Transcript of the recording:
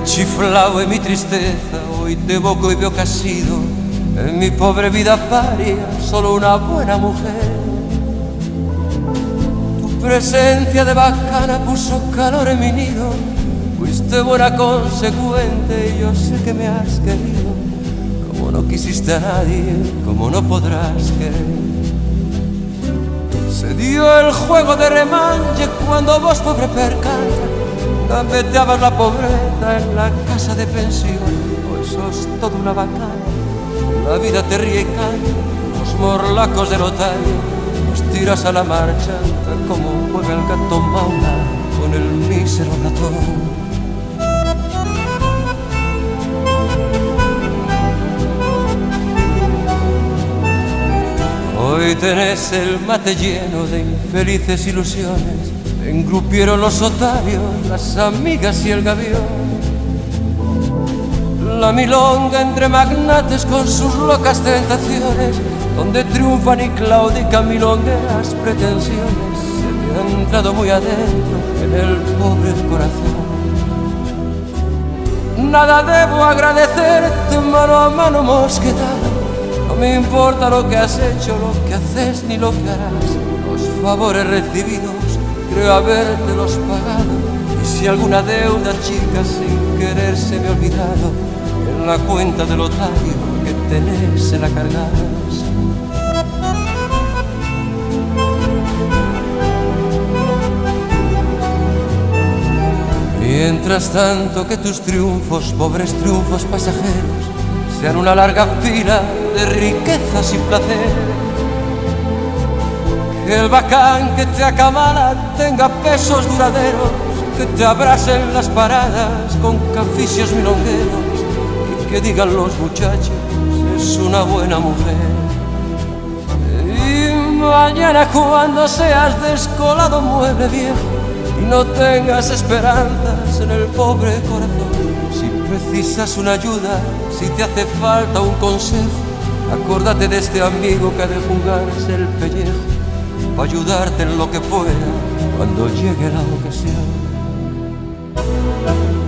chiflao en mi tristeza, hoy te evoco y veo que has sido en mi pobre vida paria solo una buena mujer. Tu presencia de bacana puso calor en mi nido, fuiste buena consecuente y yo sé que me has querido. Como no quisiste a nadie, como no podrás querer. Se dio el juego de remanche cuando vos, pobre percanta, gambeteabas la pobreza en la casa de pensión. Hoy sos toda una bacana, la vida te ríe y canta. Los morlacos del otario los tiras a la marcha, como juega el gato maula con el mísero ratón. Hoy tenés el mate lleno de infelices ilusiones, engrupieron los otarios, las amigas y el gavión. La milonga entre magnates con sus locas tentaciones, donde triunfan y claudican milongueras pretensiones. Se te ha entrado muy adentro en el pobre corazón. Nada debo agradecerte, mano a mano mosquetada. No me importa lo que has hecho, lo que haces ni lo que harás. Los favores recibidos creo habértelos pagado. Y si alguna deuda chica sin querer se me ha olvidado, en la cuenta del otario que tenés se la cargas. Mientras tanto que tus triunfos, pobres triunfos pasajeros, sean una larga fila de riquezas y placer. Que el bacán que te acamala tenga pesos duraderos, que te abracen las paradas con caficios milongueros, y que digan los muchachos, es una buena mujer. Y mañana cuando seas descolado mueble viejo y no tengas esperanzas en el pobre corazón, si precisas una ayuda, si te hace falta un consejo, acórdate de este amigo que ha de jugarse el pellejo para ayudarte en lo que pueda cuando llegue la ocasión.